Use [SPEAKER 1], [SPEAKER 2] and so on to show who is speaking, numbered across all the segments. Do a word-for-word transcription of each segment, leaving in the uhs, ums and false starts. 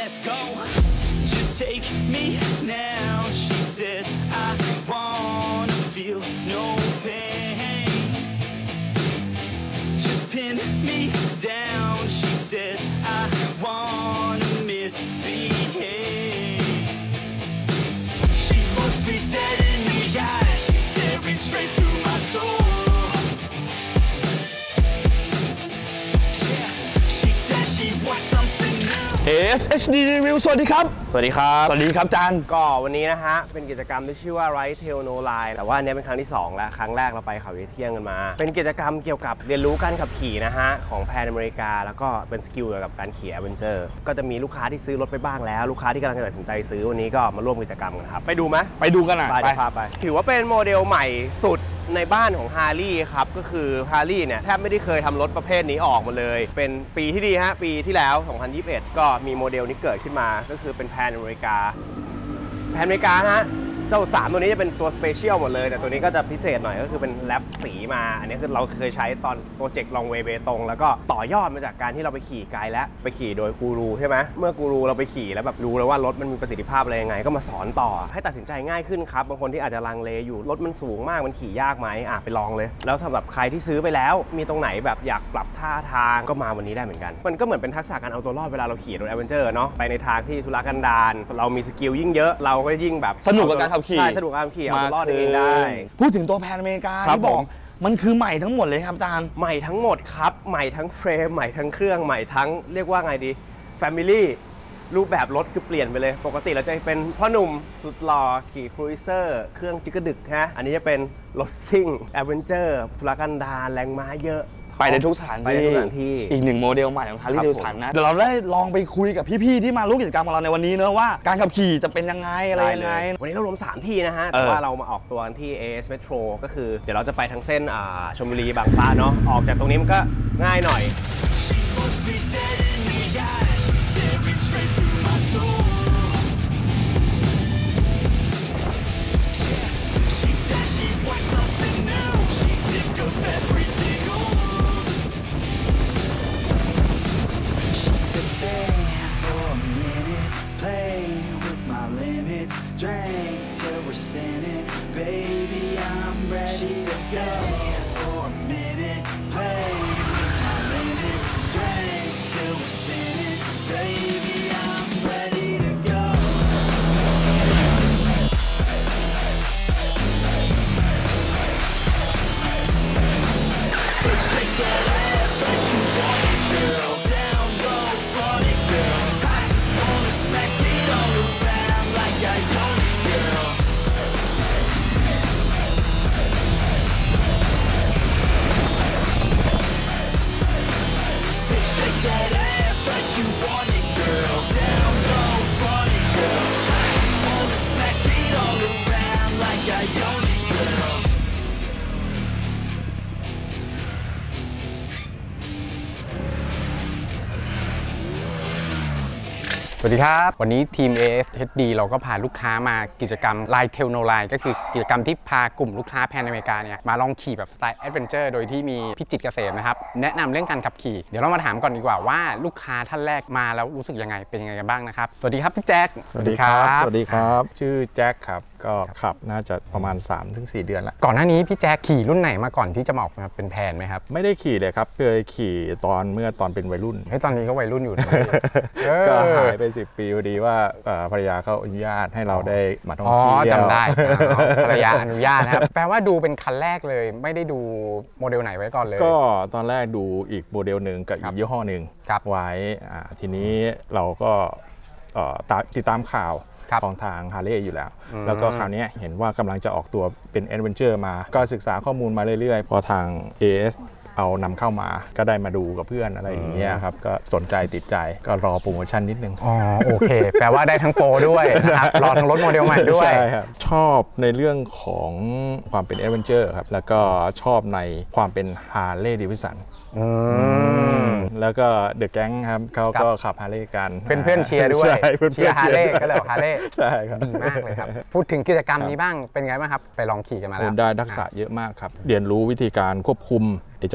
[SPEAKER 1] let's go. Just take me now. She said I wanna feel no pain. Just pin me down. She said I wanna misbehave. She looks me dead in the eyes. She's staring straight through my soul. Yeah, she says she wants something new.
[SPEAKER 2] เอ เอส เอช ดี Review สวัสดีครับสวัสดีครับสวัสดีครับจาน
[SPEAKER 3] ก็วันนี้นะฮะเป็นกิจกรรมที่ชื่อว่า Right Tail No Line แต่ว่าอันนี้เป็นครั้งที่สองแล้วครั้งแรกเราไปเขาเที่ยงกันมาเป็นกิจกรรมเกี่ยวกับเรียนรู้การขับขี่นะฮะของแพนอเมริกาแล้วก็เป็นสกิลเกี่ยวกับการขี่แอดเวนเจอร์ก็จะมีลูกค้าที่ซื้อรถไปบ้างแล้วลูกค้าที่กำลังตัดสินใจซื้อวันนี้ก็มาร่วมกิจกรรมกันครับไปดูไหม
[SPEAKER 2] ไปดูกันอ่ะ
[SPEAKER 3] ไปพาไปถือว่าเป็นโมเดลใหม่สุดในบ้านของ Harley ครับก็คือ Harley เนี่ยแทบไม่ได้เคยทำรถประเภทนี้ออกมาเลยเป็นปีที่ดีฮะปีที่แล้วสองพันยี่สิบเอ็ดก็มีโมเดลนี้เกิดขึ้นมาก็คือเป็นแพนอเมริกาแพนอเมริกาฮะเจ้าสามตัวนี้จะเป็นตัวสเปเชียลหมดเลยแต่ตัวนี้ก็จะพิเศษหน่อยก็คือเป็นแรปสีมาอันนี้คือเราเคยใช้ตอนโปรเจกต์ลองเวย์เบตงแล้วก็ต่อยอดมาจากการที่เราไปขี่ไกลและไปขี่โดยกูรูใช่ไหมเมื่อกูรูเราไปขี่แล้วแบบรู้แล้วว่ารถมันมีประสิทธิภาพอะไรยังไงก็มาสอนต่อให้ตัดสินใจง่ายขึ้นครับบางคนที่อาจจะลังเลอยู่รถมันสูงมากมันขี่ยากไหมอ่ะไปลองเลยแล้วสำหรับใครที่ซื้อไปแล้วมีตรงไหนแบบอยากปรับท่าทางก็มาวันนี้ได้เหมือนกันมันก็เหมือนเป็นทักษะการเอาตัวรอดเวลาเราขี่รถแอดเวนเจอร์เนาะไปในทางที่ทุรกันดารเรามีสกิลยิ่งเยอะเราก็ยิ่งแบบ
[SPEAKER 2] สนุกกับการขับขี่
[SPEAKER 3] ใช่สนุกกับการขี่เอาตัวรอดเองได้
[SPEAKER 2] พูดถึงตัวแพนอเมริกาที่บอกมันคือใหม่ทั้งหมดเลยครับอาจารย์
[SPEAKER 3] ใหม่ทั้งหมดครับใหม่ทั้งเฟรมใหม่ทั้งเครื่องใหม่ทั้งเรียกว่าไงดี Family รูปแบบรถคือเปลี่ยนไปเลยปกติเราจะเป็นพ่อหนุ่มสุดหล่อขี่ครูเซอร์เครื่องจิกกระดึกฮะอันนี้จะเป็นรถซิ่งแอดเวนเจอร์ทุรกันดารแรงม้าเยอะ
[SPEAKER 2] ไปในทุกสถานที่อีกหนึ่งโมเดลใหม่ของ Harley Davidson นะเดี๋ยวเราได้ลองไปคุยกับพี่ๆที่มาร่วมกิจกรรมของเราในวันนี้เนอะว่าการขับขี่จะเป็นยังไงอะไรยังไง
[SPEAKER 3] วันนี้เรารวมสามที่นะฮะแต่ว่าเรามาออกตัวที่ เอ เอส Metro ก็คือเดี๋ยวเราจะไปทางเส้นชลบุรีบางพระเนาะออกจากตรงนี้มันก็ง่ายหน่อย
[SPEAKER 1] Drink till we're sinning, baby, I'm ready to stay for a minute, play with my limits. Drink till we're sinning, baby, I'm ready to go. So shake that ass like you want it, girl. Down low, front it, girl. I just wanna smack it all around like I own it, girl. Say shake that ass like you want it, girl. Down low, front it, girl. I just wanna smack it all around like I own it, girl.
[SPEAKER 4] สวัสดีครับวันนี้ทีม เอ เอส เอช ดี เราก็พาลูกค้ามากิจกรรม Ride Tail No Line ก็คือกิจกรรมที่พากลุ่มลูกค้าแพนอเมริกาเนี่ยมาลองขี่แบบสไตล์แอดเวนเจอร์โดยที่มีพี่จิตรเกษมนะครับแนะนำเรื่องการขับขี่เดี๋ยวเรามาถามก่อนดีกว่าว่าลูกค้าท่านแรกมาแล้วรู้สึกยังไงเป็นยังไงกันบ้างนะครับสวัสดีครับพี่แจ็ค
[SPEAKER 5] สวัสดีครับสวัสดีครับชื่อแจ็คครับก็ขับน่าจะประมาณ สามถึงสี่ เดือนแล้ว
[SPEAKER 4] ก่อนหน้านี้พี่แจ็คขี่รุ่นไหนมาก่อนที่จะมาออกมาเป็นแพนไหมครับ
[SPEAKER 5] ไม่ได้ขี่เลยครับเคยขี่ตอนเมื่อตอนเป็นวัยรุ่น
[SPEAKER 4] เฮ้ยตอนนี้ก็วัยรุ่นอยู่
[SPEAKER 5] ก็หายไปสิบปีพอดีว่าภรรยาเขาอนุญาตให้เราได้มาท่องเที่ยว
[SPEAKER 4] อ๋อจำได้ภรรยาอนุญาตนะครับแปลว่าดูเป็นคันแรกเลยไม่ได้ดูโมเดลไหนไว้ก่อนเลย
[SPEAKER 5] ก็ตอนแรกดูอีกโมเดลหนึ่งกับอีกยี่ห้อหนึ่งไว้ทีนี้เราก็ติดตามข่าวของทาง Harley อยู่แล้วแล้วก็คราวนี้เห็นว่ากำลังจะออกตัวเป็น Adventure มาก็ศึกษาข้อมูลมาเรื่อยๆพอทาง เอ เอส เอานำเข้ามาก็ได้มาดูกับเพื่อนอะไรอย่างเงี้ยครับก็สนใจติดใจก็รอโปรโมชั่นนิดนึง
[SPEAKER 4] อ๋อโอเคแปลว่าได้ทั้งโปรด้วยนะครับรอทั้งรถโมเดลใหม่ด้วย
[SPEAKER 5] ใช่ครับชอบในเรื่องของความเป็น Adventure ครับแล้วก็ชอบในความเป็น Harley Davidsonแล้วก็เดอะแก๊งครับเขาก็ขับฮาร์เลย์กัน
[SPEAKER 4] เพื่อนเพื่อนเชียร์ด้วยเชียร์ฮาร์เลย์ก็เลยฮาร์เลย์
[SPEAKER 5] ใช่ครับ
[SPEAKER 4] ดีมากเลยครับพูดถึงกิจกรรมนี้บ้างเป็นไงบ้างครับไปลองขี่กันมาแล้ว
[SPEAKER 5] ได้ทักษะเยอะมากครับเรียนรู้วิธีการควบคุมไอ้เจ้านี่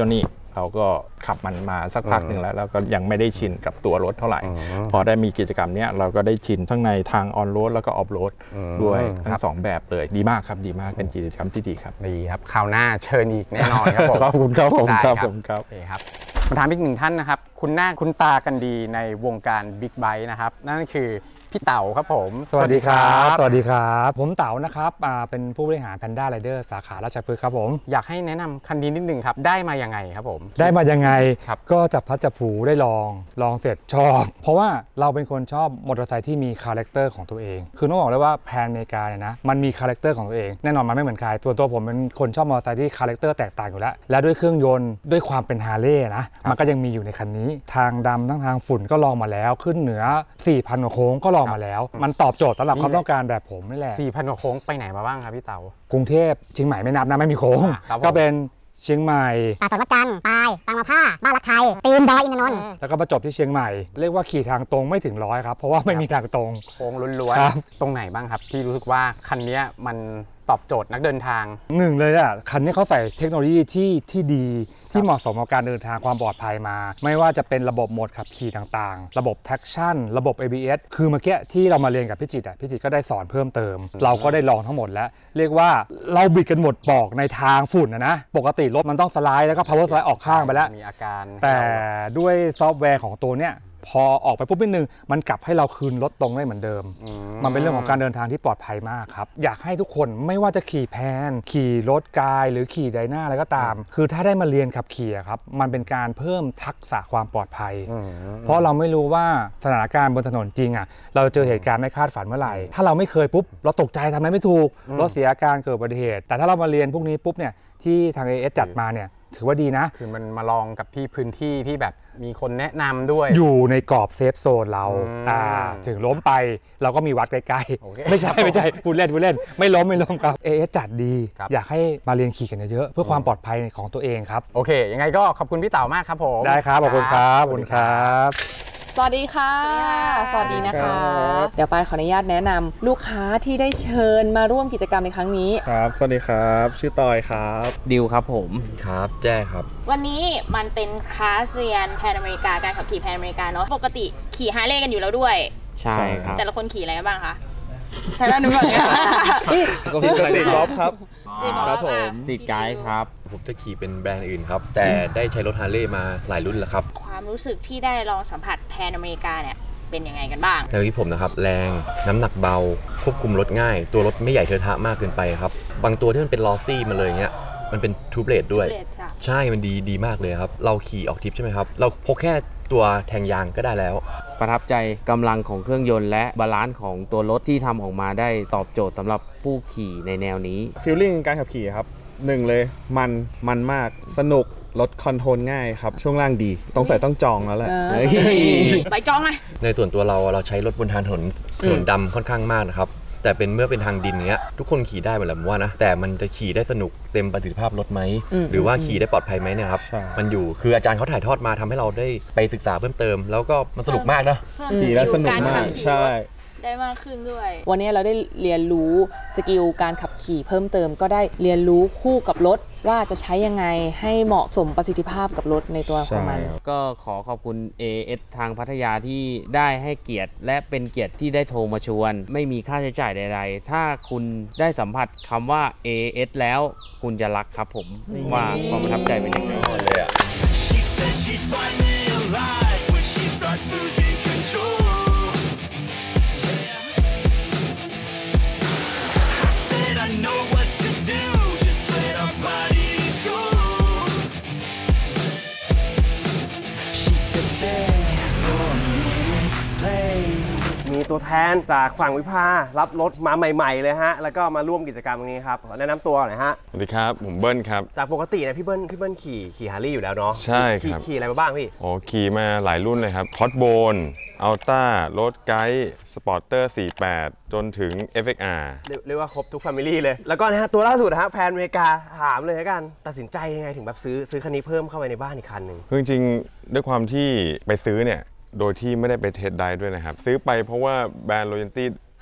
[SPEAKER 5] เราก็ขับมันมาสักพักหนึ่งแล้วแล้วก็ยังไม่ได้ชินกับตัวรถเท่าไหร่พอได้มีกิจกรรมนี้เราก็ได้ชินทั้งในทางออนโรดแล้วก็ออฟโรดด้วยทั้งสองแบบเลยดีมากครับดีมากเป็นกิจกรรมที่ดีครับ
[SPEAKER 4] ดีครับคราวหน้าเชิญอีกแน่นอนครับผม
[SPEAKER 5] ขอบคุณครับผมครับผมครับ
[SPEAKER 4] ครับมาถามอีกหนึ่งท่านนะครับคุณหน้าคุณตากันดีในวงการบิ๊กไบค์นะครับนั่นคือพี่เต๋าครับผม
[SPEAKER 6] สวัสดีครับสวัสดีครับผมเต๋านะครับเป็นผู้บริหาร Panda Rider สาขาราชพฤกษ์ครับผม
[SPEAKER 4] อยากให้แนะนำคันนี้นิดนึงครับได้มายังไงครับผม
[SPEAKER 6] ได้มายังไงก็จับพัดจับผูได้ลองลองเสร็จชอบเพราะว่าเราเป็นคนชอบมอเตอร์ไซค์ที่มีคาแรคเตอร์ของตัวเองคือต้องบอกเลยว่าแพนอเมริกาเนี่ยนะมันมีคาแรคเตอร์ของตัวเองแน่นอนมันไม่เหมือนใครส่วนตัวผมเป็นคนชอบมอเตอร์ไซค์ที่คาแรคเตอร์แตกต่างอยู่แล้วและด้วยเครื่องยนต์ด้วยความเป็นฮาร์เลย์นะมันก็ยังมีอยู่ในคันนี้ทางดำทั้งทางฝุ่นก็ลองมาแล้วขึ้นเหนือ สี่พัน กว่าโค้งก็ลองมาแล้วมันตอบโจทย์สำหรับความต้องการแบบผมนี่แหละ
[SPEAKER 4] สี่พัน กว่าโค้งไปไหนมาบ้างครับพี่เต๋าก
[SPEAKER 6] รุงเทพเชียงใหม่ไม่นับนะไม่มีโค้งก็เป็นเชียงใหม่
[SPEAKER 7] ป่าสวนวัดจันทร์ปายบางมะผ้าบ้านรักไทยตีนดอยอินทนนท์
[SPEAKER 6] แล้วก็มาจบที่เชียงใหม่เรียกว่าขี่ทางตรงไม่ถึงร้อยครับเพราะว่าไม่มีทางตรง
[SPEAKER 4] โค้งล้วนๆตรงไหนบ้างครับที่รู้สึกว่าคันนี้มันตอบโจทย์นักเดินทาง
[SPEAKER 6] หนึ่งเลยอ่ะคันนี้เขาใส่เทคโนโลยีที่ที่ดีที่เหมาะสมกับการเดินทางความปลอดภัยมาไม่ว่าจะเป็นระบบโหมดขับขี่ต่างๆระบบ traction ระบบ เอ บี เอส คือเมื่อกี้ที่เรามาเรียนกับพี่จิตอ่ะพี่จิตก็ได้สอนเพิ่มเติมเราก็ได้ลองทั้งหมดแล้วเรียกว่าเราบิดกันหมดปอกในทางฝุ่นนะนะปกติรถมันต้องสไลด์แล้วก็ power slide ออกข้างไปแล้ว
[SPEAKER 4] มีอาการ
[SPEAKER 6] แต่ด้วยซอฟต์แวร์ของตัวเนี้ยพอออกไปปุ๊บนิดนึงมันกลับให้เราคืนรถตรงได้เหมือนเดิมมันเป็นเรื่องของการเดินทางที่ปลอดภัยมากครับอยากให้ทุกคนไม่ว่าจะขี่แพนขี่รถกายหรือขี่ไดนาอะไรก็ตามคือถ้าได้มาเรียนขับขี่ครับมันเป็นการเพิ่มทักษะความปลอดภัยเพราะเราไม่รู้ว่าสถานการณ์บนถนนจริงอ่ะเราเจอเหตุการณ์ไม่คาดฝันเมื่อไหร่ถ้าเราไม่เคยปุ๊บเราตกใจทำอะไรไม่ถูกรถเสียอาการเกิดอุบัติเหตุแต่ถ้าเรามาเรียนพวกนี้ปุ๊บเนี่ยที่ทาง เอ เอส จัดมาเนี่ยถือว่าดีนะ
[SPEAKER 4] คือมันมาลองกับที่พื้นที่ที่แบบมีคนแนะนำด้วย
[SPEAKER 6] อยู่ในกรอบเซฟโซนเราอ่าถึงล้มไปเราก็มีวัดใกล้ๆไม่ใช่ไม่ใช่พูดเล่นพูดเล่นไม่ล้มไม่ล้มครับ เอ เอส จัดดีอยากให้มาเรียนขี่กันเยอะเพื่อความปลอดภัยของตัวเองครับ
[SPEAKER 4] โอเคยังไงก็ขอบคุณพี่เต๋ามากครับผม
[SPEAKER 6] ได้ครับขอบคุณครับขอบคุณครับ
[SPEAKER 8] สวัสดีค่ะสวัสดีนะคะเดี๋ยวปายขออนุญาตแนะนำลูกค้าที่ได้เชิญมาร่วมกิจกรรมในครั้งนี้
[SPEAKER 9] ครับสวัสดีครับชื่อตอยครับ
[SPEAKER 10] ดิวครับผมครับแจ้ครับ
[SPEAKER 11] วันนี้มันเป็นคลาสเรียนแพนอเมริกาการขับขี่แพนอเมริกาเนาะปกติขี่ฮาร์เลย์กันอยู่แล้วด้วย
[SPEAKER 10] ใช่ครับ
[SPEAKER 11] แต่ละคนขี่อะไรกันบ้างคะใช่แล้วหนูแบบนี้
[SPEAKER 9] ก็คือติดกอล์ฟครับ
[SPEAKER 10] ครับผมติดไกด์ครับผมจะขี่เป็นแบรนด์อื่นครับแต่ได้ใช้รถฮาร์เลย์มาหลายรุ่นแล้วครับ
[SPEAKER 11] ความรู้สึกที่ได้ลองสัมผัสแพนอเมริกาเนี่ยเป็นยังไงกันบ้าง
[SPEAKER 10] ในที่ผมนะครับแรงน้ำหนักเบาควบคุมรถง่ายตัวรถไม่ใหญ่เทอะทะมากเกินไปครับบางตัวที่มันเป็นลอซี่มาเลยเงี้ยมันเป็นทูเบลดด้วยใช่มันดีดีมากเลยครับเราขี่ออกทริปใช่ไหมครับเราพกแค่ตัวแทงยางก็ได้แล้วประทับใจกำลังของเครื่องยนต์และบาลานซ์ของตัวรถที่ทำออกมาได้ตอบโจทย์สำหรับผู้ขี่ในแนวนี้
[SPEAKER 9] ฟีลลิ่งการขับขี่ครับหนึ่งเลยมันมันมากสนุกรถคอนโทรลง่ายครับช่วงล่างดีต้องใส่ต้องจองแล้วแหละ
[SPEAKER 11] ไปจองไหม
[SPEAKER 10] ในส่วนตัวเราเราใช้รถบนทางถนนถนนดำค่อนข้างมากนะครับแต่เป็นเมื่อเป็นทางดินเนี้ยทุกคนขี่ได้หมดแหละผมว่านะแต่มันจะขี่ได้สนุกเต็มประสิทธิภาพรถไหมหรือว่าขี่ได้ปลอดภัยไหมเนี่ยครับมันอยู่คืออาจารย์เขาถ่ายทอดมาทำให้เราได้ไปศึกษาเพิ่มเติมแล้วก็มันสนุกมากนะ
[SPEAKER 9] ขี่แล้วสนุกมากใช่
[SPEAKER 11] ได้มากขึ้นด้วย
[SPEAKER 8] วันนี้เราได้เรียนรู้สกิลการขับขี่เพิ่มเติมก็ได้เรียนรู้คู่กับรถว่าจะใช้ยังไงให้เหมาะสมประสิทธิภาพกับรถในตัวของมัน
[SPEAKER 10] ก็ขอขอบคุณ เอ เอส ทางพัทยาที่ได้ให้เกียรติและเป็นเกียรติที่ได้โทรมาชวนไม่มีค่าใช้จ่ายใดๆถ้าคุณได้สัมผัสคำว่า เอ เอส แล้วคุณจะรักครับผมว่าความประทับใจเป็นยังไงเลยอ่ะ
[SPEAKER 3] มีตัวแทนจากฝั่งวิภารับรถมาใหม่ๆเลยฮะแล้วก็มาร่วมกิจกรรมตรงนี้ครับขอแนะนำตัวหน่อยฮะ
[SPEAKER 12] สวัสดีครับผมเบิ้ลครับ
[SPEAKER 3] จากปกติเนี่ยพี่เบิ้ลพี่เบิ้ลขี่ขี่ฮาร์ลีย์อยู่แล้วเนาะ
[SPEAKER 12] ใช่ครับ
[SPEAKER 3] ขี่อะไรมาบ้างพี่
[SPEAKER 12] โอ้ขี่มาหลายรุ่นเลยครับฮอตโบนอัลต้าโรดไกด์สปอร์เตอร์สี่สิบแปดจนถึง เอฟ เอ็กซ์ อาร์
[SPEAKER 3] เรียกว่าครบทุกแฟมิลี่เลยแล้วก็นะฮะตัวล่าสุดฮะแพนอเมริกาถามเลยกันตัดสินใจยังไงถึงแบบซื้อซื้อคันนี้เพิ่มเข้าไปในบ้านอีกคันหนึ่ง
[SPEAKER 12] คือจริงๆด้วยความที่ไปซื้อเนี่ยโดยที่ไม่ได้ไปเทสไดด้วยนะครับซื้อไปเพราะว่าแบรนด์โรยัลตี้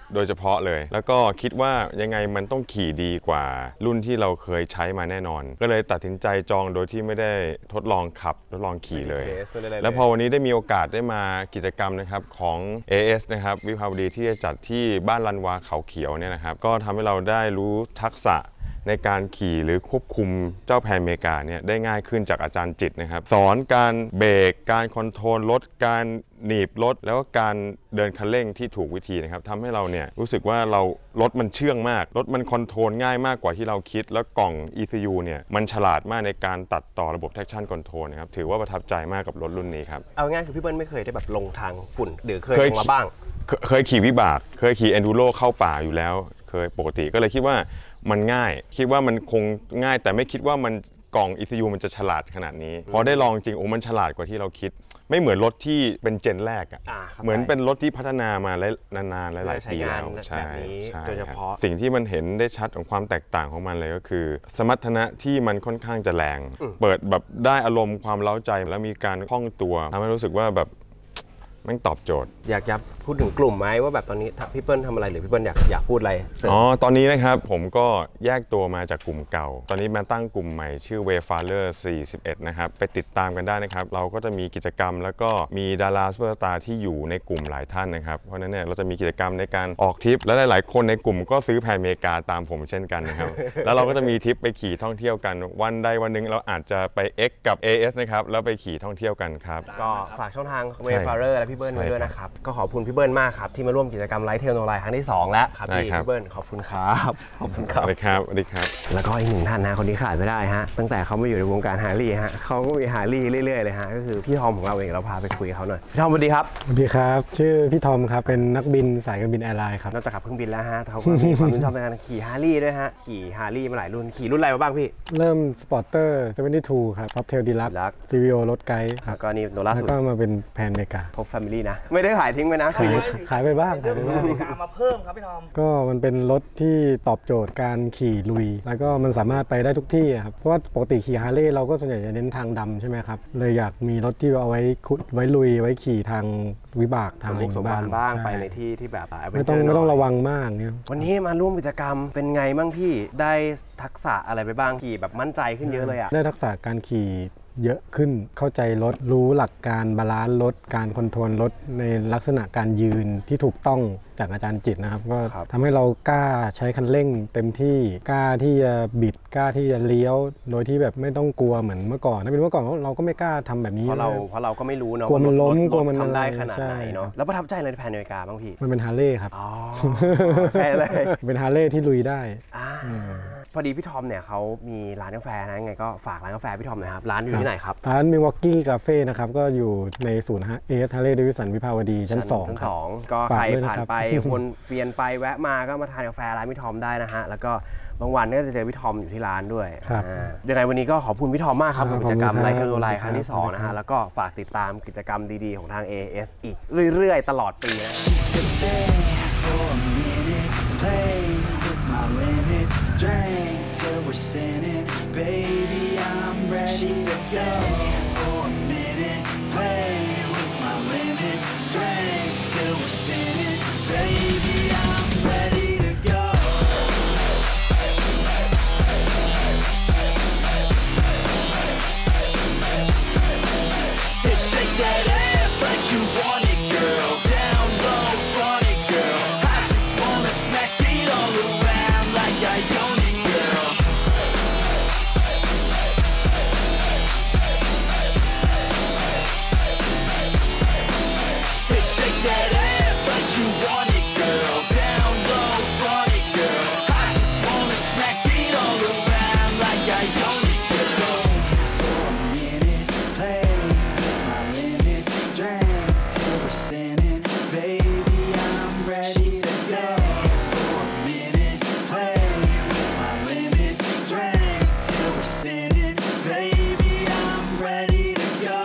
[SPEAKER 12] โดยเฉพาะเลยแล้วก็คิดว่ายังไงมันต้องขี่ดีกว่ารุ่นที่เราเคยใช้มาแน่นอนก็เลยตัดสินใจจองโดยที่ไม่ได้ทดลองขับทดลองขี่เลยแล้วพอวันนี้ได้มีโอกาสได้มากิจกรรมนะครับของ เอ เอส นะครับวิภาวดีที่จะจัดที่บ้านลันวาเขาเขียวเนี่ยนะครับก็ทำให้เราได้รู้ทักษะในการขี่หรือควบคุมเจ้าแพนเมกาเนี่ยได้ง่ายขึ้นจากอาจารย์จิตนะครับสอนการเบรกการคอนโทรลรถการหนีบรถแล้วก็การเดินคันเร่งที่ถูกวิธีนะครับทำให้เราเนี่ยรู้สึกว่าเรารถมันเชื่องมากรถมันคอนโทรลง่ายมากกว่าที่เราคิดแล้วกล่อง อี ซี ยู เนี่ยมันฉลาดมากในการตัดต่อระบบ traction control นะครับถือว่าประทับใจมากกับรถรุ่นนี้ครับ
[SPEAKER 3] เอาง่ายคือพี่เบิ้ลไม่เคยได้แบบลงทางฝุ่นหรือเคยลงมาบ้าง
[SPEAKER 12] เคยขี่วิบากเคยขี่ enduro เข้าป่าอยู่แล้วเคยปกติก็เลยคิดว่ามันง่ายคิดว่ามันคงง่ายแต่ไม่คิดว่ามันกล่อง อี ซี ยู มันจะฉลาดขนาดนี้พอได้ลองจริงโอ้มันฉลาดกว่าที่เราคิดไม่เหมือนรถที่เป็นเจนแรกอ่ะเหมือนเป็นรถที่พัฒนามาแล้วนานๆหลายๆปีแล้วใช่ใช่โดยเฉพาะสิ่งที่มันเห็นได้ชัดของความแตกต่างของมันเลยก็คือสมรรถนะที่มันค่อนข้างจะแรงเปิดแบบได้อารมณ์ความเร้าใจแล้วมีการคล่องตัวทำให้รู้สึกว่าแบบมันตอบโจทย์
[SPEAKER 3] อยากจะพูดถึงกลุ่มไหมว่าแบบตอนนี้พี่เปิ้ลทำอะไรหรือพี่เปิ้ลอยากอยากพูดอะไร
[SPEAKER 12] อ๋อตอนนี้นะครับผมก็แยกตัวมาจากกลุ่มเก่าตอนนี้มาตั้งกลุ่มใหม่ชื่อ Wayfarer สี่สิบเอ็ดนะครับไปติดตามกันได้นะครับเราก็จะมีกิจกรรมแล้วก็มีดาราซุปเปอร์สตาร์ที่อยู่ในกลุ่มหลายท่านนะครับเพราะนั้นเนี่ยเราจะมีกิจกรรมในการออกทริปและหลายๆคนในกลุ่มก็ซื้อแพนเมกาตามผมเช่นกันนะครับ แล้วเราก็จะมีทริปไปขี่ท่องเที่ยวกันวันใดวันหนึ่งเราอาจจะไป X กับ เอ เอส นะครับแล้วไปขี่ท่องเที่ยวกันครับ
[SPEAKER 3] ก็ฝากช่องทาง Wayfarer และพี่เบิ้ลไว้ด้วยนะครับก็ขอบคุณพี่เบิ้ลมากครับที่มาร่วมกิจกรรมไลฟ์เทลโนไลน์ครั้งที่สองแล้วครับพี่พี่เบิ้ลขอบคุณครับขอบคุณครับ
[SPEAKER 12] สวัสดีครับสวัสดีครับ
[SPEAKER 3] แล้วก็อีกหนึ่งท่านนะคนนี้ขาดไม่ได้ฮะตั้งแต่เขามาอยู่ในวงการฮาร์ลีฮะเขาก็มีฮาร์ลีเรื่อยๆเลยฮะก็คือพี่ทอมของเราเองเราพาไปคุยกับเขาหน่อยพี่ทอมสวัสดีครับ
[SPEAKER 13] สวัสดีครับชื่อพี่ทอมครับเป็นนักบินสายการบินแอร์ไลน์ครับ
[SPEAKER 3] นอกจากขับเครื่องบินแล้วฮะเขาก็มีความชื่นชอบในการขี่ฮาร์ลีด้วยฮะขี่ฮาร์ลีมาหลายรุ่นขี่รุ่นอะไรมาบ้างพี่
[SPEAKER 13] เริ่มสปอร์เตอร์เซเว่นตี้ทูครับท็อปเทลดีลักซ์ซีวีโอรถไกด์
[SPEAKER 3] ครับก็นี่โนล่าสุด
[SPEAKER 13] แล้วก็มาเป็นแพนเมกา
[SPEAKER 3] พบแฟมิลี่นะไม่ได้ขายทิ้งไปนะ
[SPEAKER 13] ขายขายไปบ้างขายไปบ้าง
[SPEAKER 2] มาเพิ่มครับพี่ทอม
[SPEAKER 13] ก็มันเป็นรถที่ตอบโจทย์การขี่ลุยแล้วก็มันสามารถไปได้ทุกที่ครับเพราะว่าปกติขี่ฮาร์เลย์เราก็ส่วนใหญ่จะเน้นทางดำใช่ไหมครับเลยอยากมีรถที่เอาไว้ขุดไว้ลุยไว้ขี่ทางวิบากทาง
[SPEAKER 3] สมบัติบ้างไปในที่ที่แบบ
[SPEAKER 13] ไม่ต้องไม่ต้องระวังมากเนี่ย
[SPEAKER 3] วันนี้มาร่วมกิจกรรมเป็นไงบ้างพี่ได้ทักษะอะไรไปบ้างขี่แบบมั่นใจขึ้นเยอะเลยอ่ะ
[SPEAKER 13] ได้ทักษะการขี่เยอะขึ้นเข้าใจรถรู้หลักการบาลานซ์รถการคอนโทรลรถในลักษณะการยืนที่ถูกต้องจากอาจารย์จิตนะครับก็ทำให้เรากล้าใช้คันเร่งเต็มที่กล้าที่จะบิดกล้าที่จะเลี้ยวโดยที่แบบไม่ต้องกลัวเหมือนเมื่อก่อนถ้าเป็นเมื่อก่อนเราก็ไม่กล้าทำแบบนี้
[SPEAKER 3] เพราะเราเพราะเราก็ไม่รู้เนาะ
[SPEAKER 13] กลัวมันล้มกลัวมัน
[SPEAKER 3] ทำได้ขนาดไหนเนาะแล้วประทับใจเลยแพนอเมริกาบ้างพี่
[SPEAKER 13] มันเป็นฮาร์เลย์ครับ
[SPEAKER 3] อ๋อแค่เลย
[SPEAKER 13] เป็นฮาร์เลย์ที่ลุยได้
[SPEAKER 3] พอดีพี่ทอมเนี่ยเขามีร้านกาแฟนะไงก็ฝากร้านกาแฟพี่ทอมหน่อยครับร้านอยู่ที่ไหนครับ
[SPEAKER 13] ร้านมิวอกกี้คาเฟ่นะครับก็อยู่ในศูนย์เอสฮาร์เลย์เดวิสันวิภาวดีชั้นสอง
[SPEAKER 3] ครับก็ใครผ่านไปวนเวียนไปแวะมาก็มาทานกาแฟร้านพี่ทอมได้นะฮะแล้วก็บางวันก็จะเจอพี่ทอมอยู่ที่ร้านด้วยยังไงวันนี้ก็ขอบคุณพี่ทอมมากครับกับกิจกรรมไลฟ์เทลโนไลน์ครั้งที่สองนะฮะแล้วก็ฝากติดตามกิจกรรมดีๆของทาง เอ เอส อีกเรื่อยๆตลอดปีนะ
[SPEAKER 1] Drink till we're sinning, baby, I'm ready. She said stay for a minute, play with my limits. Drink till we're sinning, baby, I'm ready to go. Said shake that ass like you want it, girl. Down low, front it, girl. I just wanna smack it all around like I own it. That ass like you want it, girl. Down low, front it, girl. I just wanna smack it all around like I own it. She said stay for a minute, play with my limits. Drink till we're sinning, baby, I'm ready. She said stay for a minute, play with my limits. Drink till we're sinning, baby, I'm ready to go.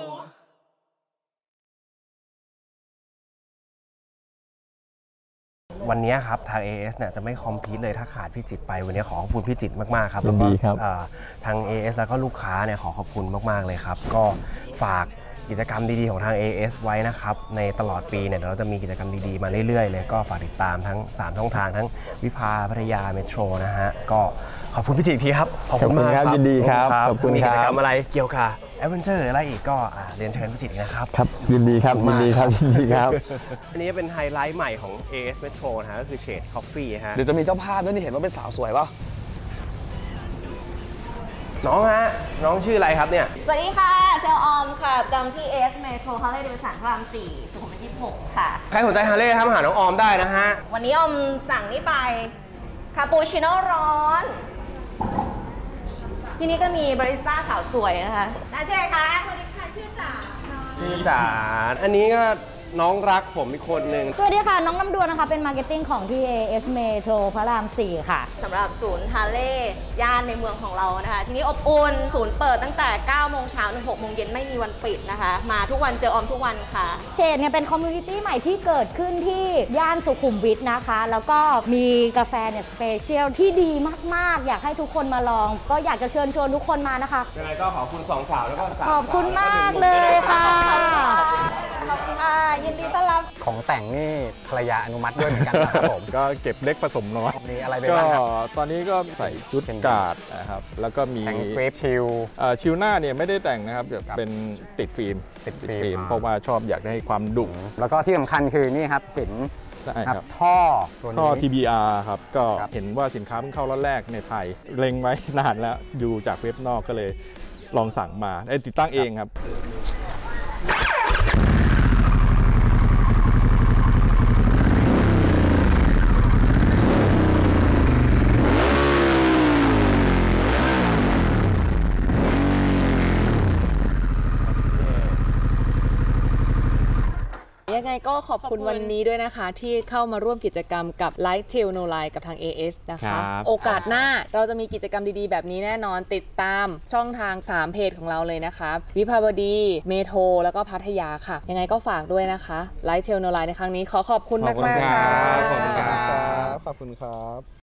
[SPEAKER 3] วันนี้ครับทาง เอ เอส เนี่ยจะไม่คอมพีทเลยถ้าขาดพี่จิตไปวันนี้ขอขอบคุณพี่จิตมากๆครับ
[SPEAKER 13] ยินดีครับ
[SPEAKER 3] ทาง เอ เอส แล้วก็ลูกค้าเนี่ยขอขอบคุณมากๆเลยครับก็ฝากกิจกรรมดีๆของทาง เอ เอส ไว้นะครับในตลอดปีเนี่ยเราจะมีกิจกรรมดีๆมาเรื่อยๆเลยก็ฝากติดตามทั้งสามช่องทางทั้งวิภาพัทยาเมโทรนะฮะก็ขอบคุณพี่จิตทีครับขอบคุณมากครับ
[SPEAKER 2] ยินดีครับขอบคุณครับ
[SPEAKER 3] มีกิจกรรมอะไรเกี่ยวกับแอดเวนเจอร์อะไรอีกก็เรียนเชิญพี่จิตนะครับ
[SPEAKER 2] ครับยินดีครับยินดีครับยินดีครับ
[SPEAKER 3] อันนี้เป็นไฮไลท์ใหม่ของ เอ เอส Metro นะฮะก็คือเชดคอฟฟี่ฮะ
[SPEAKER 2] เดี๋ยวจะมีเจ้าภาพด้วยนี่เห็นว่าเป็นสาวสวยป่ะ
[SPEAKER 3] น้องฮะน้องชื่ออะไรครับเนี่ย
[SPEAKER 14] สวัสดีค่ะเซลออมค่ะจำที่ เอ เอส Metro ฮาร์เลย์เดวิสันพระรามสี่สุขุมวิทยี่สิบหกค่ะ
[SPEAKER 3] ใครสนใจฮาร์เลย์ครับมาหาน้องออมได้นะฮะ
[SPEAKER 14] วันนี้ออมสั่งนี่ไปคาปูชิโน่ร้อนที่นี่ก็มีบาริสต้าสาวสวยนะคะน่าชื่ออะไรคะสวัสดีค่ะชื่อจ๋า
[SPEAKER 3] ชื่อจ๋าอันนี้ก็น้องรักผมอีกคนหนึ่ง
[SPEAKER 15] สวัสดีค่ะน้องน้ำดวงนะคะเป็นมาร์เก็ตติ้งของที่ เอ เอส Metro พระรามสี่ค่ะ
[SPEAKER 14] สำหรับศูนย์ฮาร์เลย์ย่านในเมืองของเรานะคะที่นี่อบอุ่นศูนย์เปิดตั้งแต่เก้าโมงเช้าถึงหกโมงเย็นไม่มีวันปิดนะคะมาทุกวันเจอออมทุกวันค่ะ
[SPEAKER 15] เชดเนี่ยเป็นคอมมูนิตี้ใหม่ที่เกิดขึ้นที่ย่านสุขุมวิทนะคะแล้วก็มีกาแฟเนี่ยสเปเชียลที่ดีมากๆอยากให้ทุกคนมาลองก็อยากจะเชิญชวนทุกคนมานะคะ
[SPEAKER 3] ยังไงก็ขอบคุณสองสาวแล้วก็สาม
[SPEAKER 15] ขอบคุณมากเลยค่ะขอบคุณค่ะยินดีต้อนรับ
[SPEAKER 4] ของแต่งนี่ภรรยาอนุมัติด้วยเหมือนกันครับผม
[SPEAKER 5] ก็เก็บเล็กผสมน้อย
[SPEAKER 4] มีอะไรไปบ้างครับ
[SPEAKER 5] ตอนนี้ก็ใส่ชุดกาดนะครับแล้วก็มี
[SPEAKER 4] แต่งเฟรชชิล
[SPEAKER 5] ชิลหน้าเนี่ยไม่ได้แต่งนะครับเป็นติดฟิล์ม
[SPEAKER 4] ติดฟิล์ม
[SPEAKER 5] เพราะว่าชอบอยากได้ความดุ
[SPEAKER 4] แล้วก็ที่สำคัญคือนี่ครับเห็น
[SPEAKER 5] ครับ
[SPEAKER 4] ท่อ
[SPEAKER 5] ท่อ ที บี อาร์ ครับก็เห็นว่าสินค้าเพิ่งเข้ารอบแรกในไทยเล็งไว้นานแล้วดูจากเว็บนอกก็เลยลองสั่งมาติดตั้งเองครับ
[SPEAKER 8] ยังไงก็ขอบคุณวันนี้ด้วยนะคะที่เข้ามาร่วมกิจกรรมกับ Light Tail No Line กับทาง เอ เอส นะคะโอกาสหน้าเราจะมีกิจกรรมดีๆแบบนี้แน่นอนติดตามช่องทางสามเพจของเราเลยนะคะวิภาวดีเมโทรแล้วก็พัทยาค่ะยังไงก็ฝากด้วยนะคะ Light Tail No Line ในครั้งนี้ขอขอบคุณมากๆค่ะ
[SPEAKER 5] ขอบคุณครับขอบคุณครับ